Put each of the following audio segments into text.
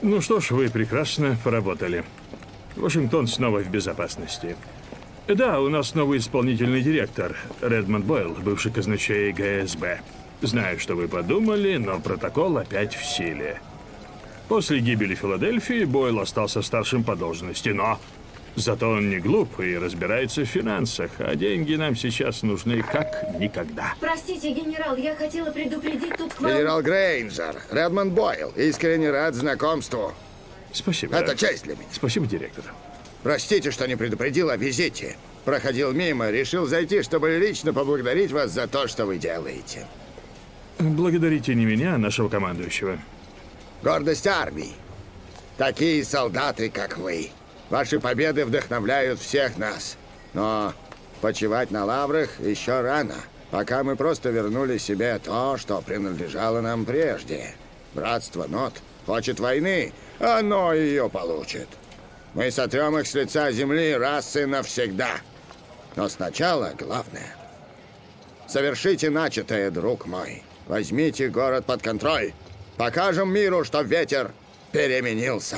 Ну что ж, вы прекрасно поработали. Вашингтон снова в безопасности. Да, у нас новый исполнительный директор, Редмонд Бойл, бывший казначей ГСБ. Знаю, что вы подумали, но протокол опять в силе. После гибели Филадельфии Бойл остался старшим по должности, но зато он не глуп и разбирается в финансах, а деньги нам сейчас нужны как никогда. Простите, генерал, я хотела предупредить тут к вам... Генерал Грейнджер, Редмонд Бойл, искренне рад знакомству. Спасибо. Это честь для меня. Спасибо, директор. Простите, что не предупредил о визите. Проходил мимо, решил зайти, чтобы лично поблагодарить вас за то, что вы делаете. Благодарите не меня, а нашего командующего. Гордость армии. Такие солдаты, как вы. Ваши победы вдохновляют всех нас. Но почивать на лаврах еще рано. Пока мы просто вернули себе то, что принадлежало нам прежде. Братство Нот хочет войны, оно ее получит. Мы сотрем их с лица земли раз и навсегда. Но сначала главное. Совершите начатое, друг мой. Возьмите город под контроль. Покажем миру, что ветер переменился.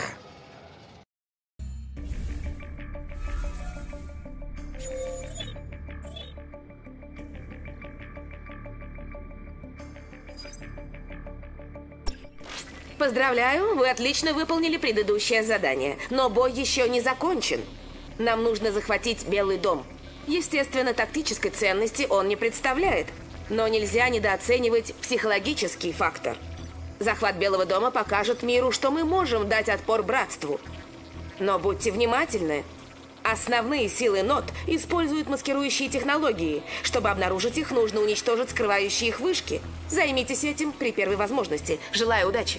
Поздравляю, вы отлично выполнили предыдущее задание. Но бой еще не закончен. Нам нужно захватить Белый дом. Естественно, тактической ценности он не представляет. Но нельзя недооценивать психологический фактор. Захват Белого дома покажет миру, что мы можем дать отпор братству. Но будьте внимательны. Основные силы Нот используют маскирующие технологии. Чтобы обнаружить их, нужно уничтожить скрывающие их вышки. Займитесь этим при первой возможности. Желаю удачи.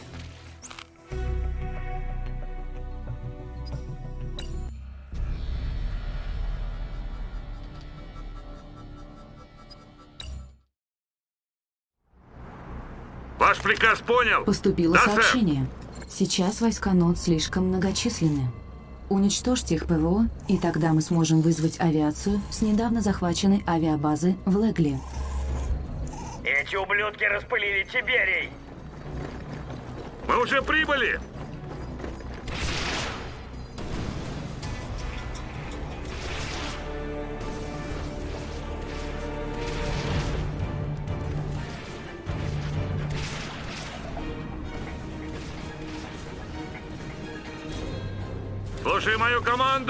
Ваш приказ понял? Поступило да, сообщение. Сейчас войска НОТ слишком многочисленны. Уничтожьте их ПВО, и тогда мы сможем вызвать авиацию с недавно захваченной авиабазы в Легли. Эти ублюдки распылили Тиберий. Мы уже прибыли. Слушай мою команду!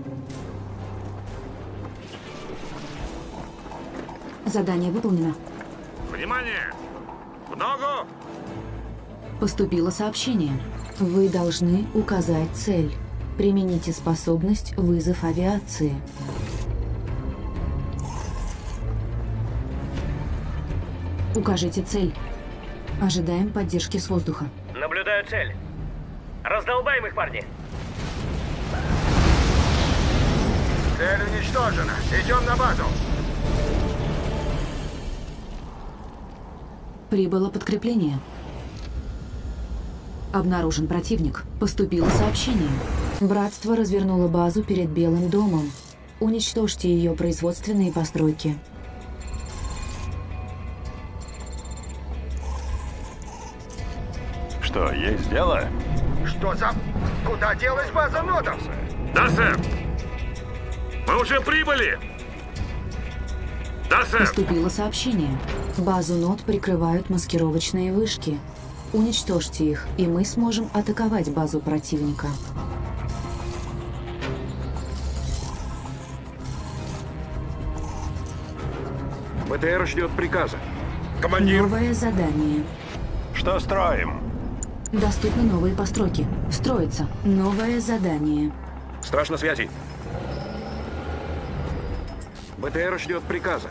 Задание выполнено. Внимание! В ногу! Поступило сообщение. Вы должны указать цель. Примените способность «Вызов авиации». Укажите цель. Ожидаем поддержки с воздуха. Наблюдаю цель. Раздолбаем их, парни. Цель уничтожена. Идем на базу. Прибыло подкрепление. Обнаружен противник. Поступило сообщение. Братство развернуло базу перед Белым домом. Уничтожьте ее производственные постройки. Что, есть дело? Что за... Куда делась база Нотов? Да, сэр! Мы уже прибыли! Да, сэр! Поступило сообщение. Базу НОТ прикрывают маскировочные вышки. Уничтожьте их, и мы сможем атаковать базу противника. БТР ждет приказа. Командир! Новое задание. Что строим? Доступны новые постройки. Строится. Новое задание. Страж на связи. БТР ждет приказа.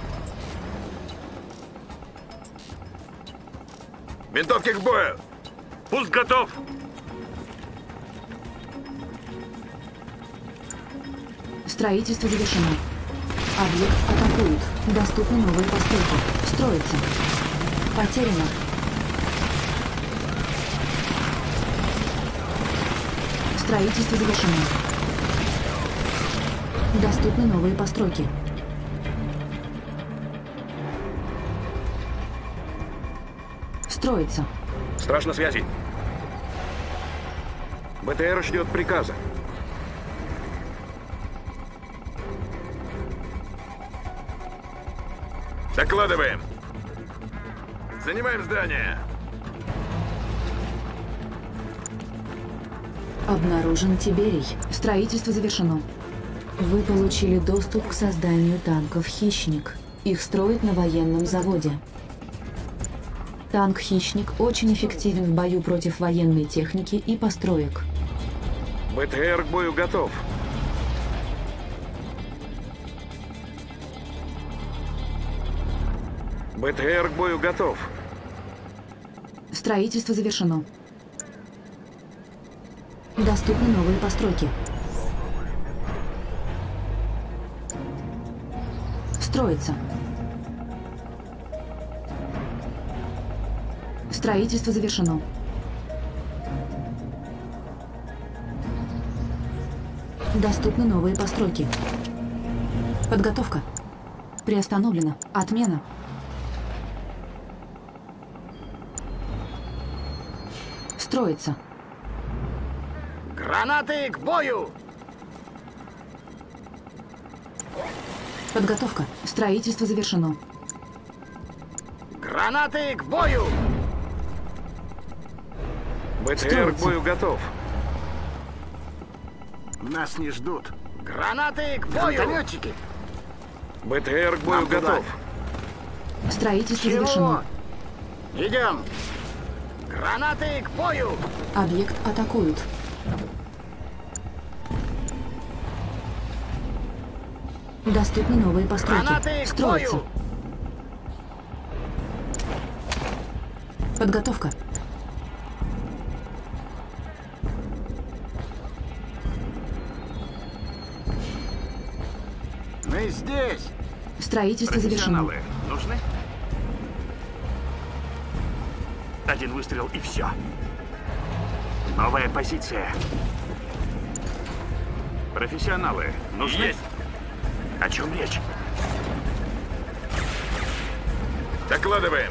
Винтовки к бою! Пуск готов! Строительство завершено. Объект атакуют. Доступны новые постройки. Строится. Потеряно. Строительство завершено. Доступны новые постройки. Строится. Страж на связи. БТР ждет приказа. Докладываем. Занимаем здание. Обнаружен Тиберий. Строительство завершено. Вы получили доступ к созданию танков «Хищник». Их строят на военном заводе. Танк «Хищник» очень эффективен в бою против военной техники и построек. БТР к бою готов. БТР к бою готов. Строительство завершено. Доступны новые постройки. Строится. Строительство завершено. Доступны новые постройки. Подготовка. Приостановлена. Отмена. Строится. Гранаты к бою! Подготовка. Строительство завершено. Гранаты к бою! БТР к Строится. бою готов. Нас не ждут. Гранаты к бою! Вертолетчики! БТР к бою Нам туда. готов. Строительство завершено. Идем! Гранаты к бою! Объект атакуют. Доступны новые постройки. Гранаты к Строится. бою! Подготовка. Мы здесь! Строительство завершено. Нужны? Один выстрел и все. Новая позиция. Профессионалы нужны? Есть. О чем речь? Докладываем.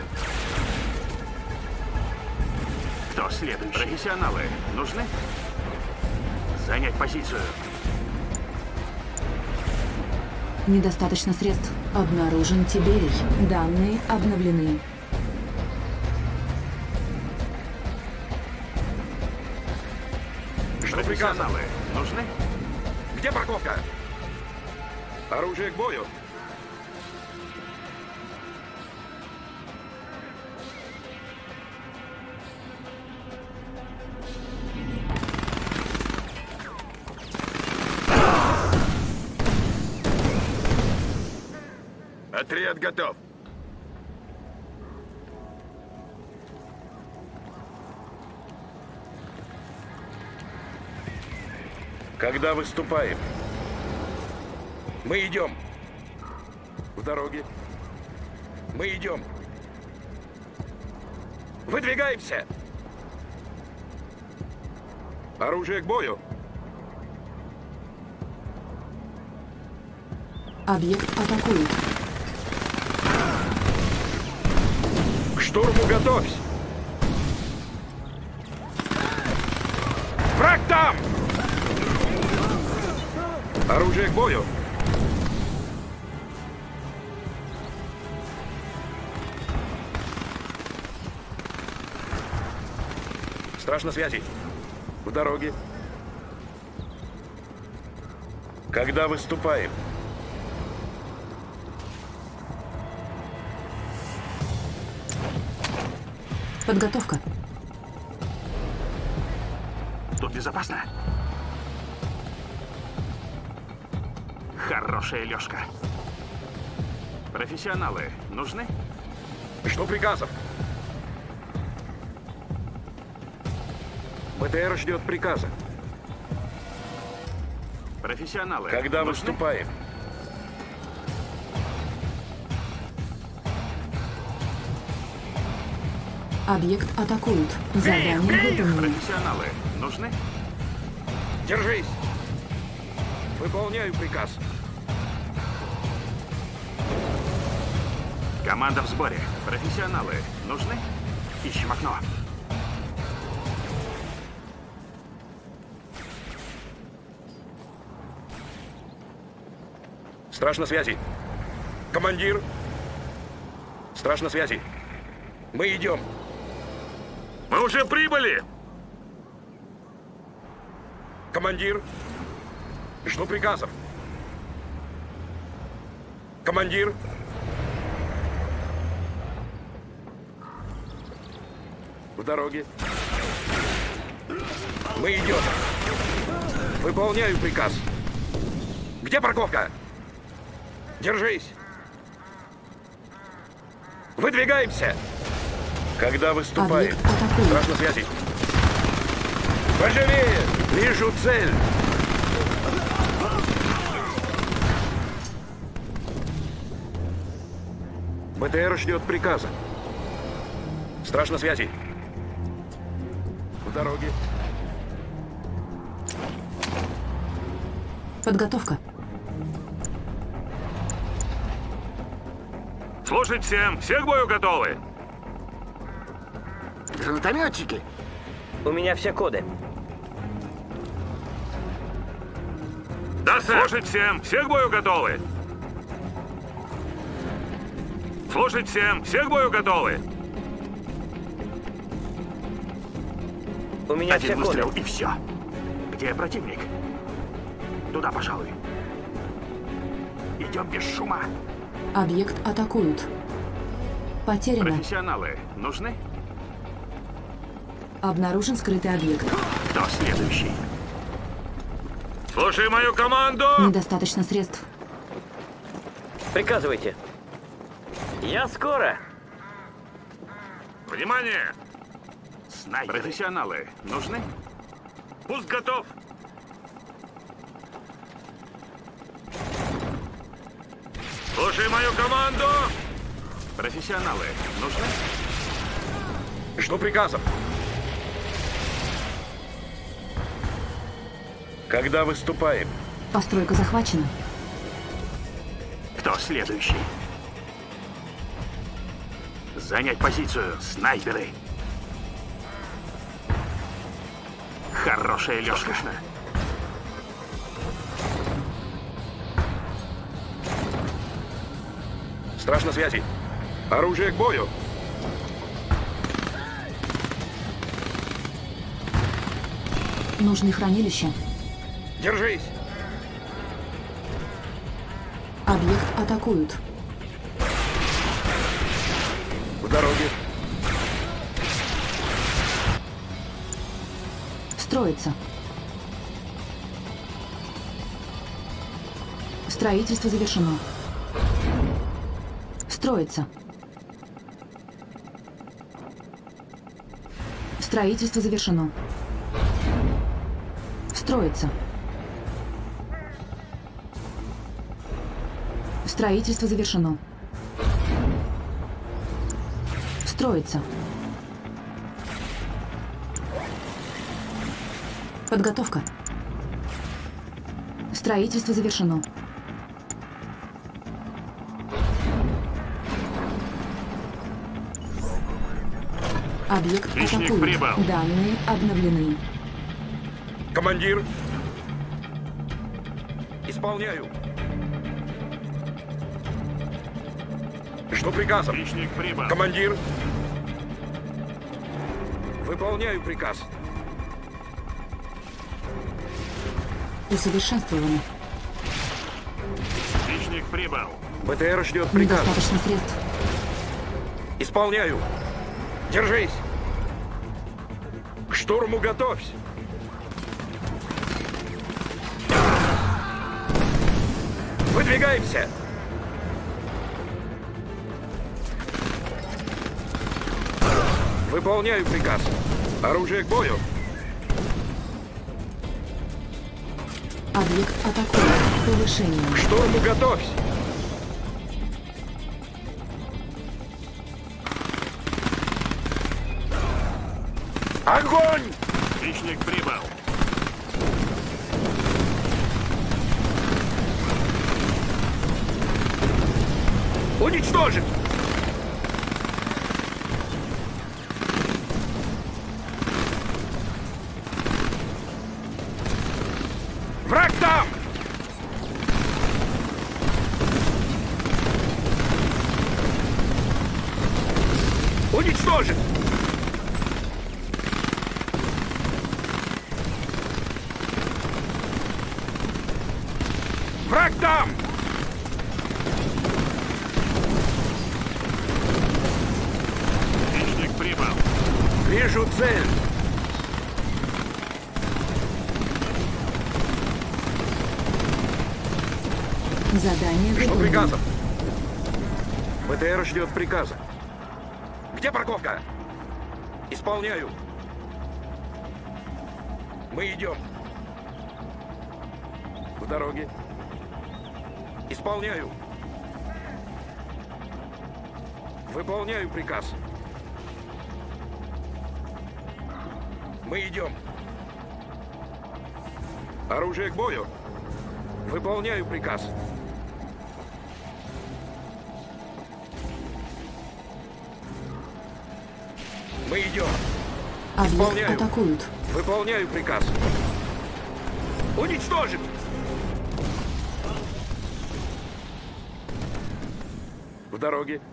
Кто следующий? Профессионалы нужны? Занять позицию. Недостаточно средств. Обнаружен Тиберий. Данные обновлены. Что профессионалы нужны? Где парковка? Оружие к бою. Отряд готов. Когда выступаем? Мы идем. В дороге. Мы идем. Выдвигаемся. Оружие к бою. Объект атакуют. К штурму готовься. Враг там! Оружие к бою. Страж на связи. В дороге. Когда выступаем? Подготовка. Тут безопасно. Хорошая лёжка. Профессионалы нужны? Что приказов? БТР ждет приказа. Профессионалы Когда нужны? выступаем? Объект атакуют. Задание выполнено. Профессионалы нужны? Держись! Выполняю приказ. Команда в сборе. Профессионалы нужны? Ищем окно. Страж на связи. Командир. Страж на связи. Мы идем. Мы уже прибыли! Командир. Жду приказов. Командир. В дороге. Мы идем. Выполняю приказ. Где парковка? Держись. Выдвигаемся. Когда выступаем? Объект атакует. Страж на связи. Поживее! Вижу цель. БТР ждет приказа. Страж на связи. В дороге. Подготовка. Слушать всем! Все к бою готовы! Гранатометчики. У меня все коды. Да, сэр! Слушать всем! Все к бою готовы! Слушать всем! Все к бою готовы! У меня все Один коды. выстрел и все. Где противник? Туда, пожалуй. Идем без шума. Объект атакуют. Потеряно. Профессионалы нужны? Обнаружен скрытый объект. Кто следующий? Слушай мою команду! Недостаточно средств. Приказывайте. Я скоро. Внимание! Снайперы. Профессионалы нужны? Пуск готов! Слушай мою команду! Профессионалы нужны? Жду приказов. Когда выступаем? Постройка захвачена. Кто следующий? Занять позицию, снайперы. Хорошая лёжка. Страж на связи. Оружие к бою. Нужны хранилища. Держись. Объект атакуют. В дороге. Строится. Строительство завершено. Строится. Строительство завершено. Строится. Строительство завершено. Строится. Подготовка. Строительство завершено. Объект Хищник атакует. прибыл. Данные обновлены. Командир. Исполняю. Жду приказов. Хищник прибыл. Командир. Выполняю приказ. Усовершенствовано. Хищник прибыл. БТР ждет приказ. Недостаточно средств. Исполняю. Держись. К штурму готовься. Выдвигаемся. Выполняю приказ. Оружие к бою. Объект атакует. Повышение. К штурму готовься. Огонь! Хищник прибыл. Уничтожить! Враг там! Уничтожен! Враг там! Хищник прибыл. Вижу цель! Задание Жду выполнено. приказов. БТР ждет приказа. Где парковка? Исполняю. Мы идем. В дороге. Исполняю. Выполняю приказ. Мы идем. Оружие к бою. Выполняю приказ. Мы идем. Объект Исполняю. атакуют. Выполняю приказ. Уничтожен! В дороге.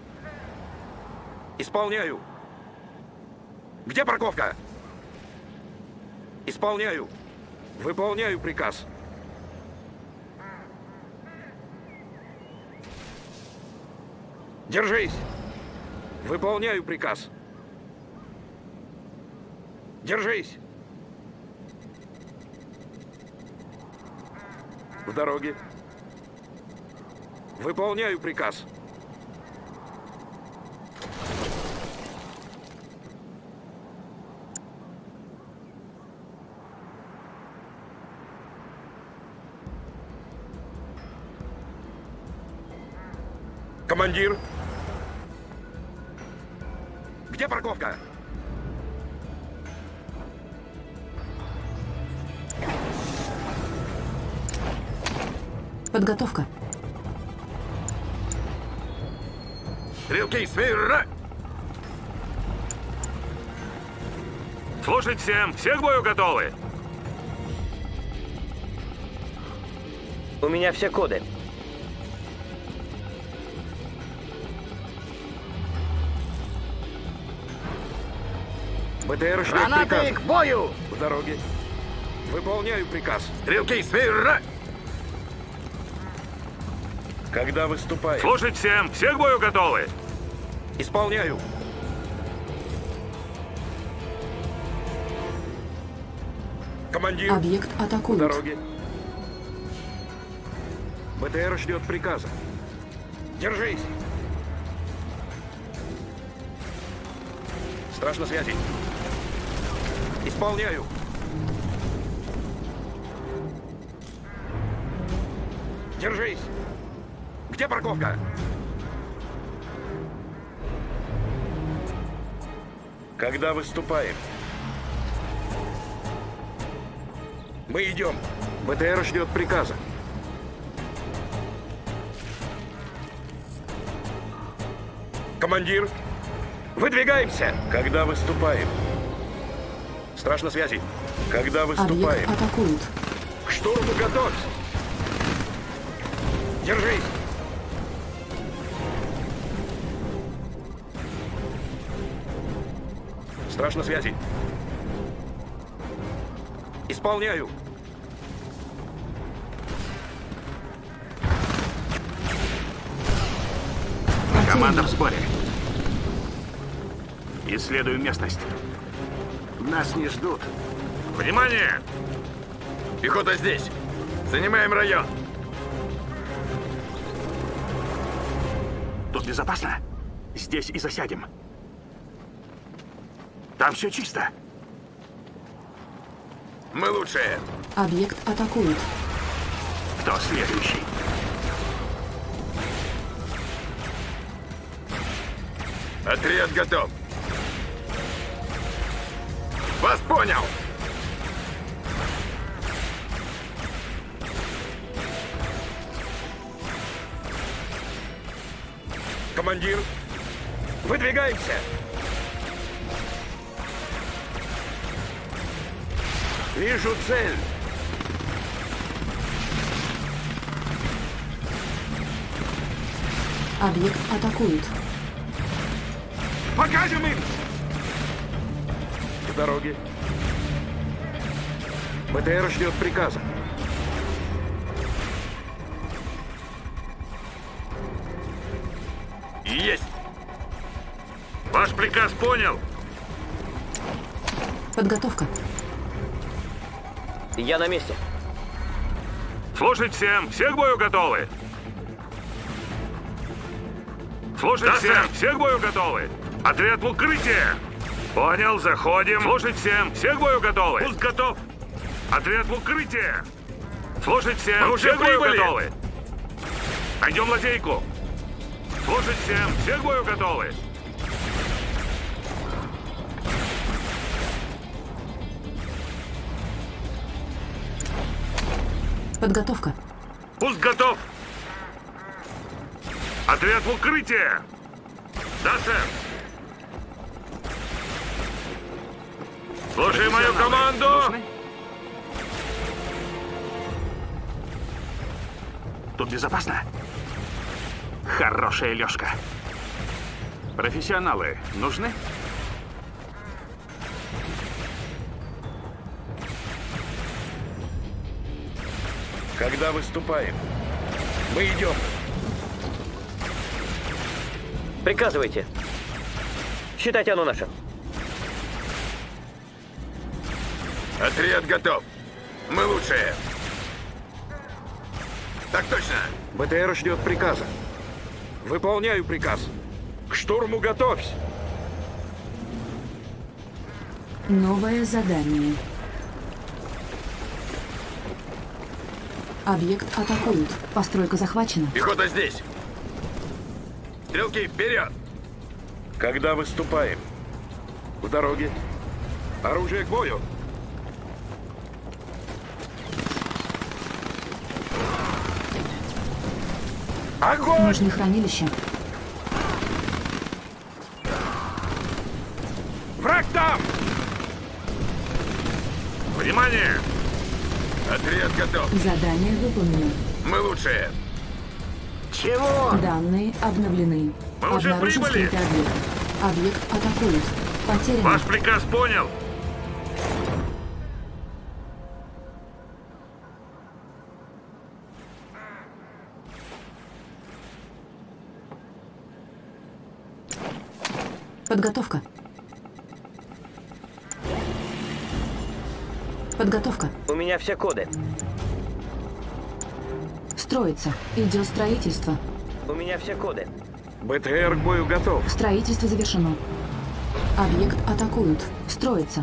Исполняю. Где парковка? Исполняю. Выполняю приказ. Держись! Выполняю приказ. Держись! В дороге. Выполняю приказ. Командир! Где парковка? Подготовка. Стрелки, смирно! Слушать всем! Все к бою готовы! У меня все коды. БТР ждет Гранаты приказа. к бою! В дороге. Выполняю приказ. Стрелки, смирно! Когда выступаем? Слушать всем! Все к бою готовы! Исполняю. Командир. Объект В атакуют. дороге. БТР ждет приказа. Держись. Страж на связи. Исполняю. Держись. Где парковка? Когда выступаем? Мы идем. БТР ждет приказа. Командир, выдвигаемся. Когда выступаем? Страж на связи. Когда Объект выступаем? атакуют. К штурму готовь. Держись. Страж на связи. Исполняю. Команда в сборе. Исследуем местность. Нас не ждут. Внимание! Пехота здесь. Занимаем район. Тут безопасно. Здесь и засядем. Там все чисто. Мы лучшие. Объект атакуют. Кто следующий? Отряд готов. Вас понял. Командир, выдвигаемся. Вижу цель. Объект атакуют. Покажем им! К дороге. БТР ждет приказа. Есть! Ваш приказ понял! Подготовка. Я на месте. Слушать всем! Все к бою готовы! Слушать всем! Все к бою готовы! Отряд в укрытие! Понял, заходим! Слушать всем! Все к бою готовы! Пусть готов! Отряд в укрытие! Слушать всем! Мы уже все к бою готовы! Найдем лазейку! Слушать всем! Все к бою готовы! Подготовка. Пусть готов! Отряд в укрытие! Да, сэр! Слушай мою команду! Тут безопасно. Хорошая лёжка. Профессионалы нужны? Когда выступаем? Мы идем. Приказывайте. Считайте, оно наше. Отряд готов. Мы лучшие. Так точно. БТР ждет приказа. Выполняю приказ. К штурму готовься. Новое задание. Объект атакуют. Постройка захвачена. Пехота здесь. Стрелки, вперед! Когда выступаем? В дороге. Оружие к бою. Огонь! Нужны хранилища. Враг там! Внимание! Отряд готов. Задание выполнено. Мы лучшие. Чего? Данные обновлены. Мы уже Обнаружен прибыли. скрытый объект. Объект атакуют. Потеряно. Ваш приказ понял. Подготовка. Подготовка. У меня все коды. Строится. Идет строительство. У меня все коды. БТР к бою готов. Строительство завершено. Объект атакуют. Строится.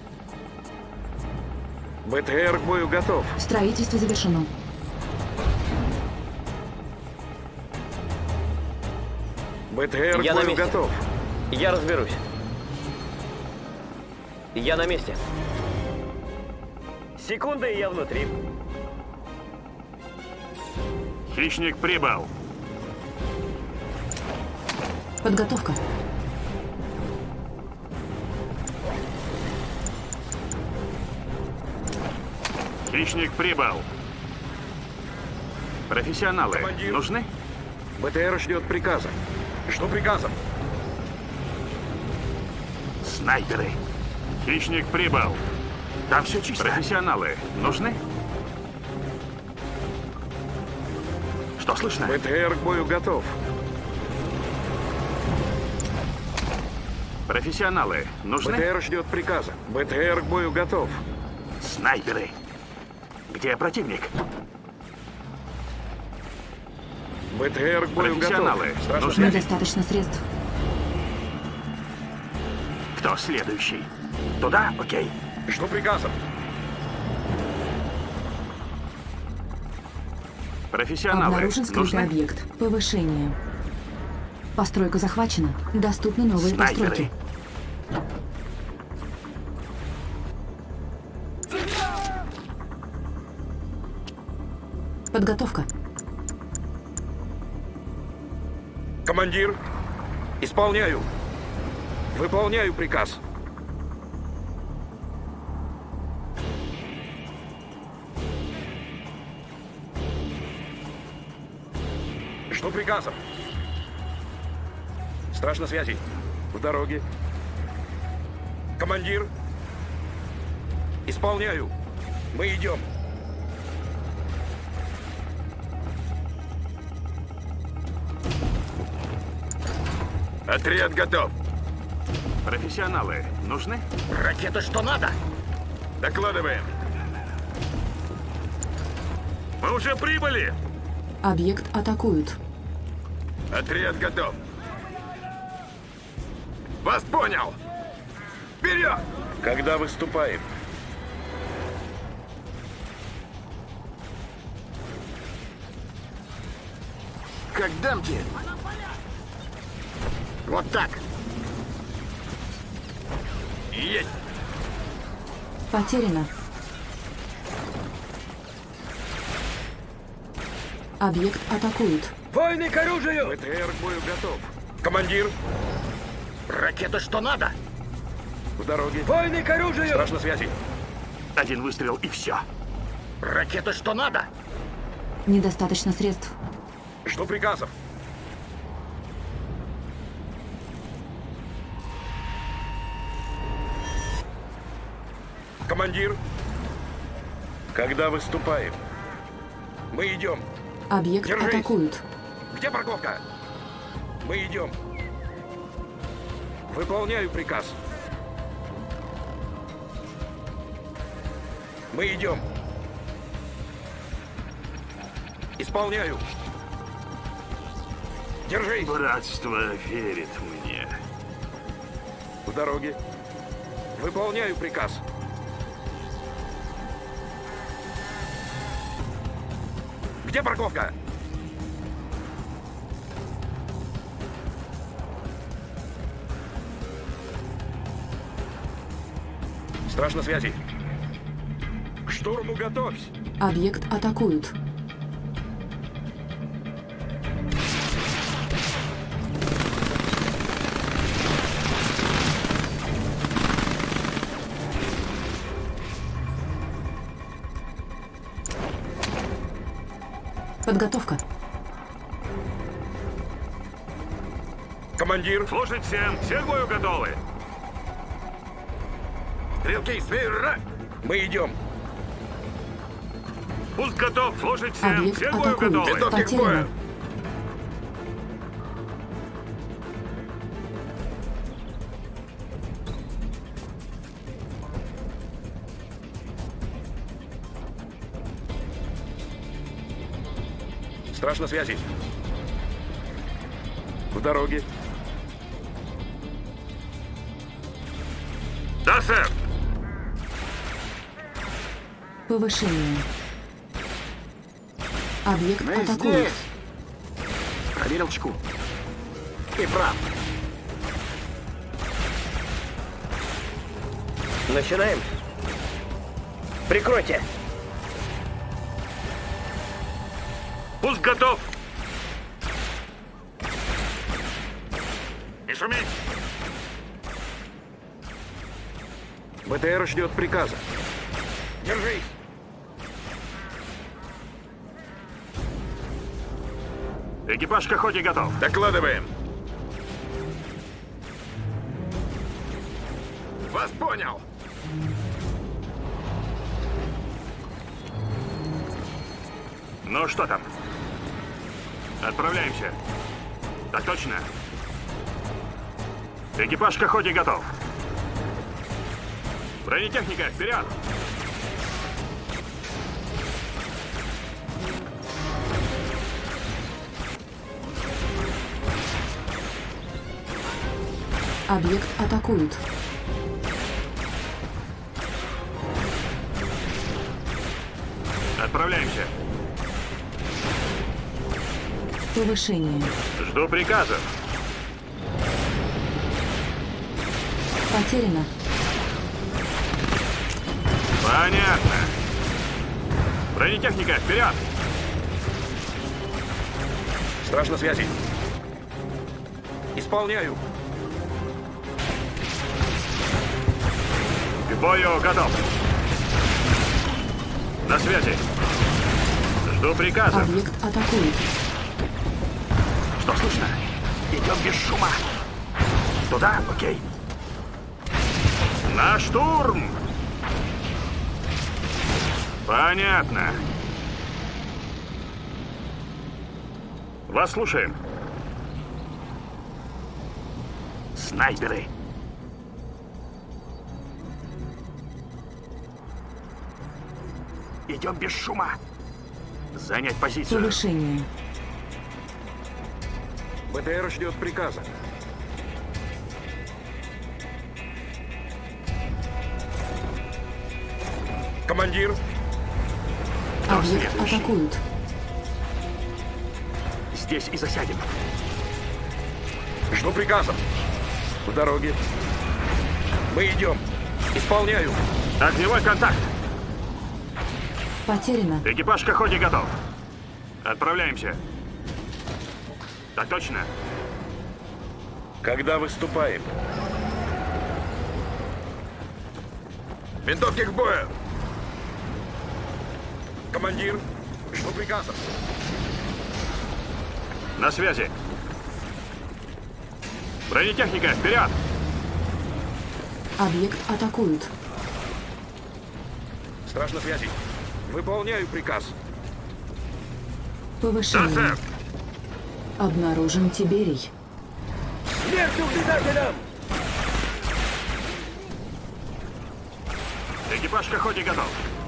БТР к бою готов. Строительство завершено. БТР к Я на бою месте. готов. Я разберусь. Я на месте. Секунда, и я внутри. Хищник прибыл. Подготовка. Хищник прибыл. Профессионалы Командир. нужны? БТР ждет приказа. Что приказом? Снайперы. Хищник прибыл. Там все чисто. Профессионалы нужны? Что слышно? БТР к бою готов. Профессионалы нужны? БТР ждет приказа. БТР к бою готов. Снайперы. Где противник? БТР к бою готов. Профессионалы Страшно нужны? Недостаточно средств. Кто следующий? Туда? Окей. Что приказом? Профессионалы Обнаружен скрытый нужны? объект. Повышение. Постройка захвачена. Доступны новые Снайперы. постройки. Подготовка. Командир, исполняю. Выполняю приказ. Что приказом? Страж на связи. В дороге. Командир. Исполняю. Мы идем. Отряд готов. Профессионалы нужны? Ракеты что надо? Докладываем. Мы уже прибыли! Объект атакуют. Отряд готов. Вас понял! Вперед! Когда выступаем? Как дамки. Вот так. Есть! Потеряно. Объект атакуют. Войны к оружию! ВТР к бою готов. Командир! Ракеты что надо? В дороге. Войны к оружию! Страж на связи. Один выстрел и все. Ракеты что надо? Недостаточно средств. Жду приказов. Командир! Когда выступаем? Мы идем. Объект Держись. атакуют. Где парковка? Мы идем. Выполняю приказ. Мы идем. Исполняю. Держись. Братство верит мне. В дороге. Выполняю приказ. Где парковка? Страж на связи. К штурму готовься. Объект атакуют. Подготовка. Командир. Слушать всем! Все к бою готовы! Стрелки, смирно! Мы идем. Пуск готов! Слушать всем! Объект Все к бою атакуют. готовы! Готовьте к бою! Потеряно. Страж на связи. В дороге. Да, сэр! Повышение. Объект Мы атакуют. здесь. Проверил чеку. И прав. Начинаем. Прикройте. Пуск готов! Не шуметь! БТР ждет приказа. Держись! Экипаж к охоте готов. Докладываем. Вас понял. Ну что там? Отправляемся. Так точно. Экипаж к охоте готов. Бронетехника, вперед! Объект атакуют. Отправляемся. Повышение. Жду приказов. Потеряно. Понятно. Бронетехника, вперед! Страж на связи. Исполняю. К бою готов. На связи. Жду приказов. Объект атакует. Что слышно? Идем без шума. Туда? Окей. На штурм! Понятно. Вас слушаем. Снайперы. Идем без шума. Занять позицию. Повышение. БТР ждет приказа. Командир, Объект атакуют. Здесь и засядем. жду приказа. В дороге. Мы идем. Исполняю. Огневой контакт. Потеряно. Экипаж к охоте готов. Отправляемся. Так точно. Когда выступаем? Винтовки к бою! Командир, жду приказа. На связи. Бронетехника, вперед! Объект атакуют. Страж на связи. Выполняю приказ. Да, Повышение. сэр. Обнаружен Тиберий. Смерть угнетателям! Экипаж к охоте готов.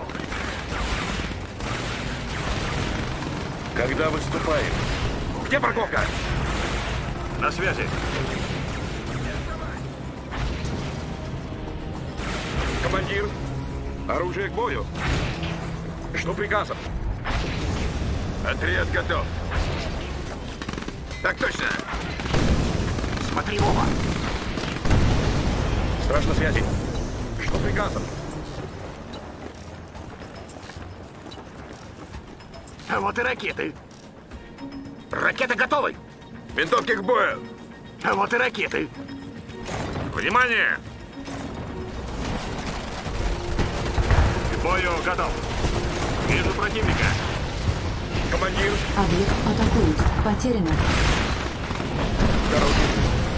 Когда выступаем? Где парковка? На связи. Командир, оружие к бою. Жду приказов. Отряд готов. Так точно. Смотри, Вова. Страж на связи. Жду приказов. А вот и ракеты. Ракеты готовы. Винтовки к бою. А вот и ракеты. Внимание! К бою готов. Вижу противника. Командир, Объект атакуют. Потеряно. дороги.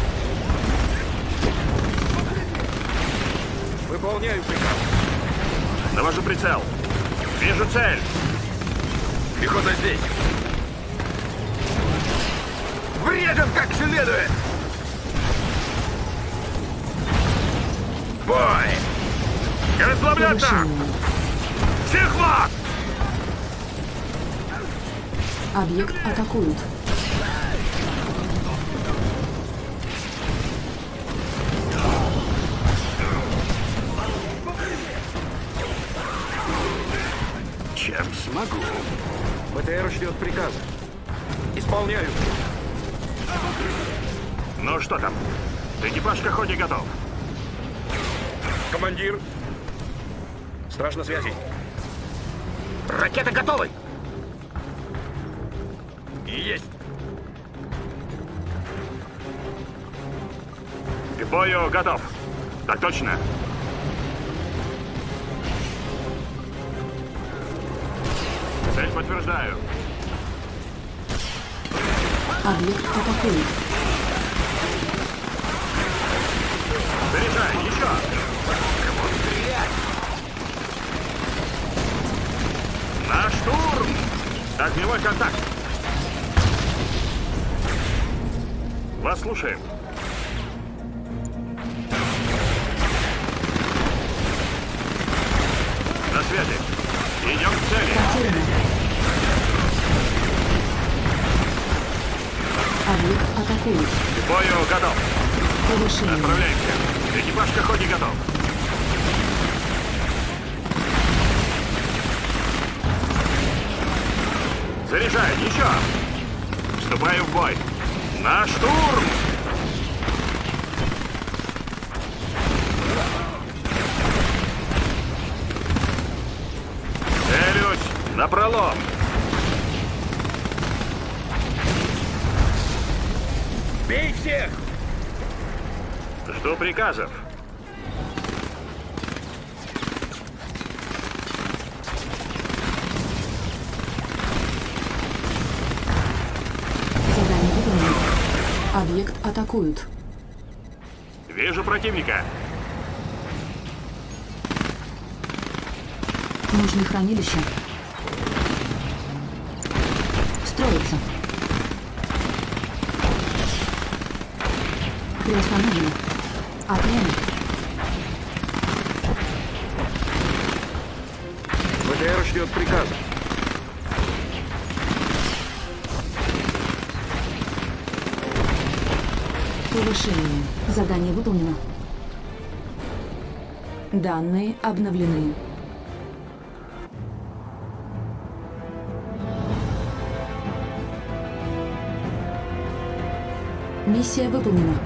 Выполняю приказ. Навожу прицел. Вижу цель. Пехота здесь. Врежем как следует. Бой! Не расслабляться! Повышение. Всех вас! Объект атакуют. Чем смогу. БТР ждет приказа. Исполняю. Ну что там? Экипаж к охоте готов. Командир. Страж на связи. Ракеты готовы. Есть. К бою готов. Так точно. Цель подтверждаю. Объект атакуют. Заряжай, еще! На штурм! Огневой контакт! Вас слушаем. На связи. Идем к цели. Потеряно. Объект атакуют. К бою готов. Повышение. Отправляемся. Экипаж к охоте готов. Заряжай, еще! Вступаю в бой. На штурм! Целюсь на пролом. Бей всех! Жду приказов. Задание выполнено. Объект атакуют. Вижу противника. Нужны хранилища. Строится. Приостановлено. Отмена. ВТР ждет приказа. Повышение. Задание выполнено. Данные обновлены. Миссия выполнена.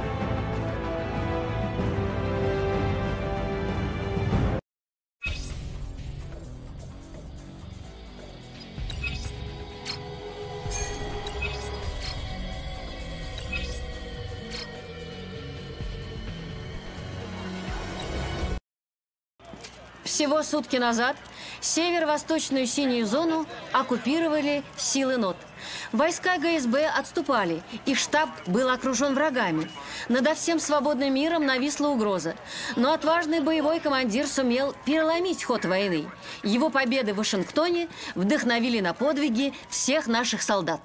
Всего сутки назад северо-восточную синюю зону оккупировали силы НОТ. Войска ГСБ отступали, их штаб был окружен врагами. Надо всем свободным миром нависла угроза. Но отважный боевой командир сумел переломить ход войны. Его победы в Вашингтоне вдохновили на подвиги всех наших солдат.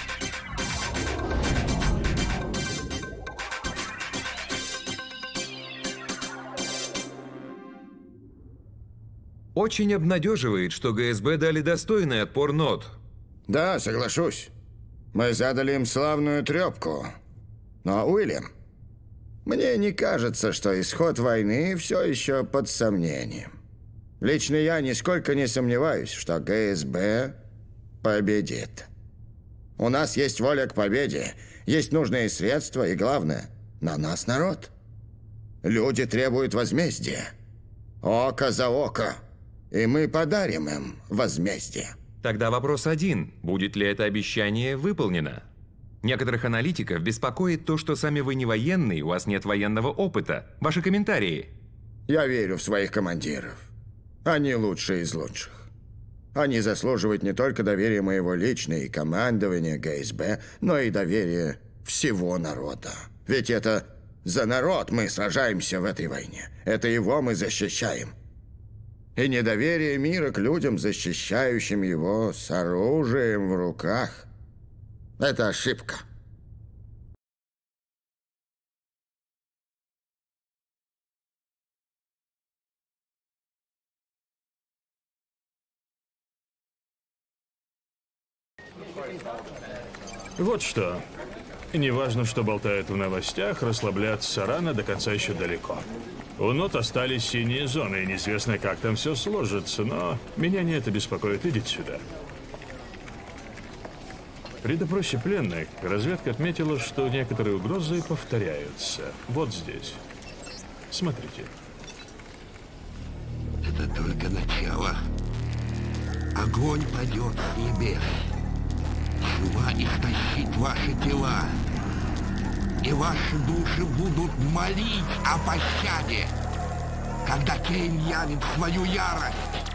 Очень обнадеживает, что ГСБ дали достойный отпор НОТ. Да, соглашусь. Мы задали им славную трепку. Но, Уильям, мне не кажется, что исход войны все еще под сомнением. Лично я нисколько не сомневаюсь, что ГСБ победит. У нас есть воля к победе, есть нужные средства и, главное, на нас народ. Люди требуют возмездия. Око за око. И мы подарим им возмездие. Тогда вопрос один. Будет ли это обещание выполнено? Некоторых аналитиков беспокоит то, что сами вы не военный, у вас нет военного опыта. Ваши комментарии. Я верю в своих командиров. Они лучшие из лучших. Они заслуживают не только доверия моего личного и командования ГСБ, но и доверия всего народа. Ведь это за народ мы сражаемся в этой войне. Это его мы защищаем. И недоверие мира к людям, защищающим его с оружием в руках, это ошибка. Вот что. Не важно, что болтают в новостях, расслабляться рано, до конца еще далеко. У НОТ остались синие зоны, и неизвестно, как там все сложится, но меня не это беспокоит. Идите сюда. При допросе пленных разведка отметила, что некоторые угрозы повторяются. Вот здесь. Смотрите. Это только начало. Огонь падет с небес. Чума истощит ваши тела. И ваши души будут молить о пощаде, когда Кейн явит свою ярость.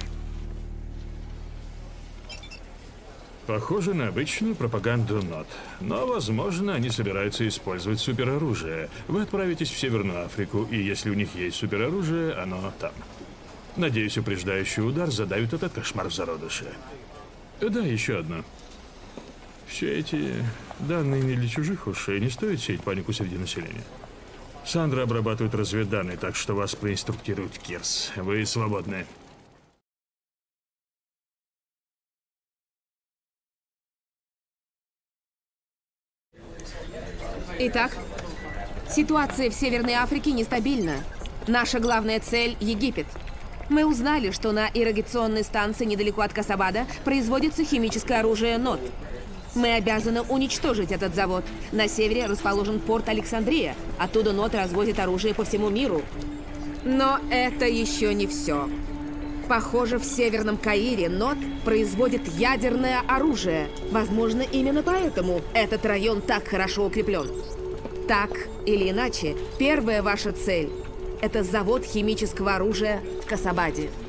Похоже на обычную пропаганду НОТ. Но, возможно, они собираются использовать супероружие. Вы отправитесь в Северную Африку, и если у них есть супероружие, оно там. Надеюсь, упреждающий удар задавит этот кошмар в зародыше. Да, еще одно. Все эти данные не для чужих ушей, не стоит сеять панику среди населения. Сандра обрабатывает разведданные, так что вас проинструктирует Кирс. Вы свободны. Итак, ситуация в Северной Африке нестабильна. Наша главная цель – Египет. Мы узнали, что на ирригационной станции недалеко от Касабада производится химическое оружие НОТ. Мы обязаны уничтожить этот завод. На севере расположен порт Александрия. Оттуда НОТ развозит оружие по всему миру. Но это еще не все. Похоже, в Северном Каире НОТ производит ядерное оружие. Возможно, именно поэтому этот район так хорошо укреплен. Так или иначе, первая ваша цель – это завод химического оружия в Касабаде.